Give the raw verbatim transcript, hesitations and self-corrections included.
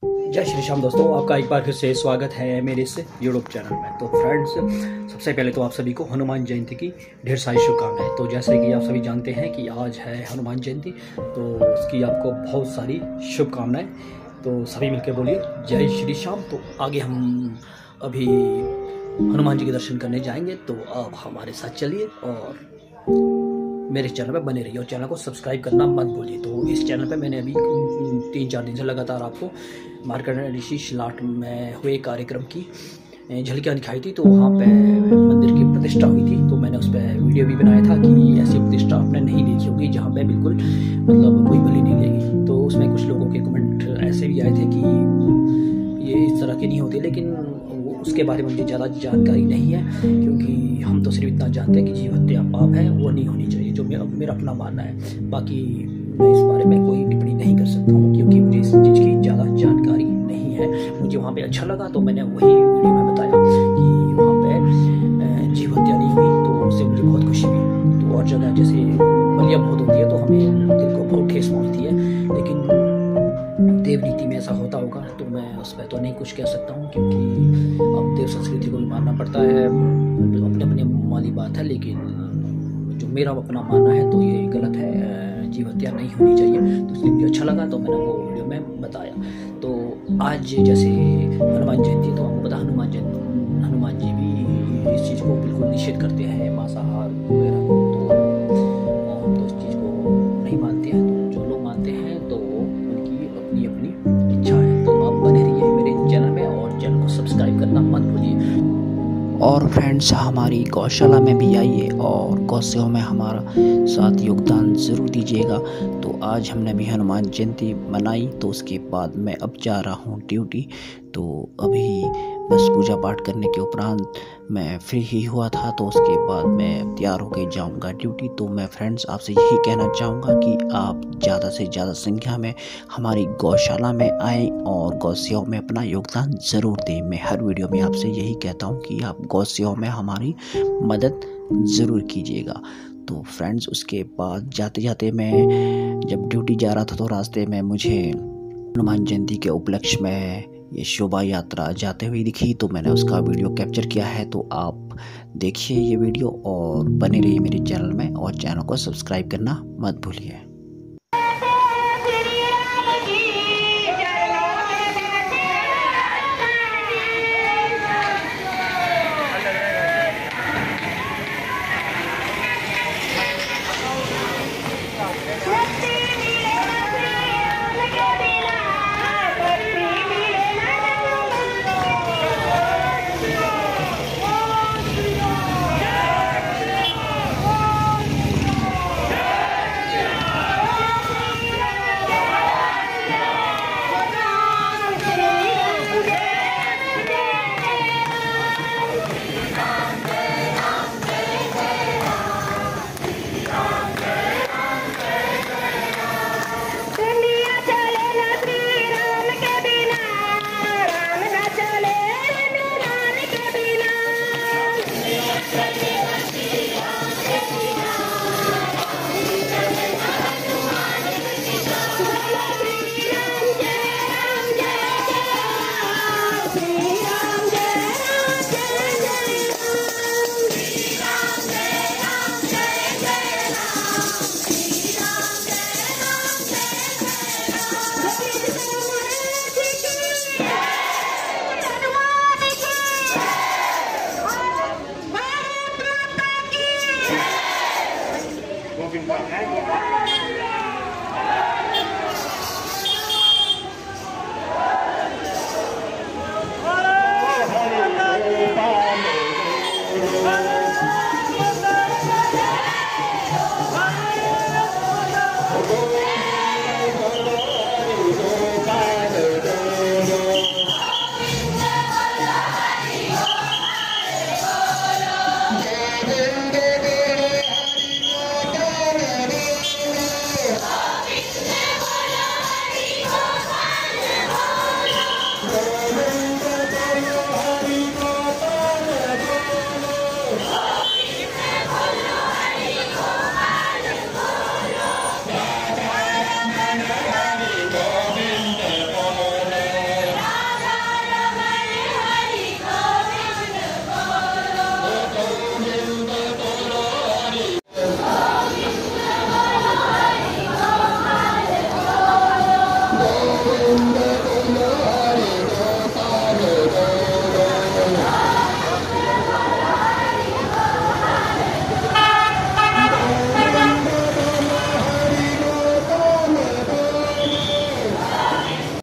जय श्री श्याम दोस्तों, आपका एक बार फिर से स्वागत है मेरे इस यूट्यूब चैनल में। तो फ्रेंड्स, सबसे पहले तो आप सभी को हनुमान जयंती की ढेर सारी शुभकामनाएं। तो जैसे कि आप सभी जानते हैं कि आज है हनुमान जयंती, तो उसकी आपको बहुत सारी शुभकामनाएं। तो सभी मिलकर बोलिए जय श्री श्याम। तो आगे हम अभी हनुमान जी के दर्शन करने जाएंगे, तो आप हमारे साथ चलिए और मेरे चैनल पे बने रहिए और चैनल को सब्सक्राइब करना मत भूलिए। तो इस चैनल पे मैंने अभी तीन चार दिन से लगातार आपको मार्कंडेय ऋषि शिलाट में हुए कार्यक्रम की झलकियाँ दिखाई थी। तो वहाँ पे मंदिर की प्रतिष्ठा हुई थी, तो मैंने उस पर वीडियो भी बनाया था कि ऐसी प्रतिष्ठा आपने नहीं देखी होगी जहाँ पे बिल्कुल मतलब कोई बलि नहीं लेगी। तो उसमें कुछ लोगों के कमेंट ऐसे भी आए थे कि ये इस तरह की नहीं होती, लेकिन उसके बारे में मुझे ज़्यादा जानकारी नहीं है, क्योंकि हम तो सिर्फ इतना जानते हैं कि जीव हत्या पाप है, वो नहीं होनी चाहिए, जो मेरा मेरा अपना मानना है। बाकी मैं इस बारे में कोई टिप्पणी नहीं कर सकता हूँ, क्योंकि मुझे इस चीज़ की ज़्यादा जानकारी नहीं है। मुझे वहाँ पे अच्छा लगा तो मैंने वही वीडियो में बताया कि वहाँ पे जीव हत्या नहीं हुई, तो उससे मुझे बहुत खुशी हुई। तो और जगह जैसे बलियाँ बहुत होती है तो हमें दिल को बहुत ठेस पहुँचती है, लेकिन देव नीति में ऐसा होता होगा तो मैं उस पर तो नहीं कुछ कह सकता हूँ, क्योंकि अब देव संस्कृति को भी मानना पड़ता है, अपने अपने वाली बात है। लेकिन जो मेरा अपना मानना है तो ये गलत है, जीव हत्या नहीं होनी चाहिए। तो इसलिए मुझे अच्छा लगा तो मैंने वो वीडियो में बताया। तो आज जैसे हनुमान जयंती, तो आपको पता हनुमान जयंती हनुमान जी भी इस चीज़ को बिल्कुल निषेध करते हैं, मांसाहार वगैरह। तो हम तो इस चीज़ को नहीं मानते हैं, तो जो लोग मानते हैं तो उनकी अपनी अपनी इच्छा है। तो आप बने रहिए मेरे चैनल में और चैनल को सब्सक्राइब करना मत भूलिए। और फ्रेंड्स, हमारी गौशाला में भी आइए और गौ सेवा में हमारा साथ योगदान ज़रूर दीजिएगा। तो आज हमने भी हनुमान जयंती मनाई, तो उसके बाद मैं अब जा रहा हूँ ड्यूटी। तो अभी बस पूजा पाठ करने के उपरांत मैं फ्री ही हुआ था, तो उसके बाद मैं तैयार होकर जाऊंगा ड्यूटी। तो मैं फ्रेंड्स आपसे यही कहना चाहूँगा कि आप ज़्यादा से ज़्यादा संख्या में हमारी गौशाला में आएँ और गौ सेवा में अपना योगदान ज़रूर दें। मैं हर वीडियो में आपसे यही कहता हूँ कि आप गौ सेवा में हमारी मदद ज़रूर कीजिएगा। तो फ्रेंड्स, उसके बाद जाते जाते मैं जब ड्यूटी जा रहा था तो रास्ते में मुझे हनुमान जयंती के उपलक्ष्य में ये शोभा यात्रा जाते हुए दिखी, तो मैंने उसका वीडियो कैप्चर किया है। तो आप देखिए ये वीडियो और बने रहिए मेरे चैनल में और चैनल को सब्सक्राइब करना मत भूलिए।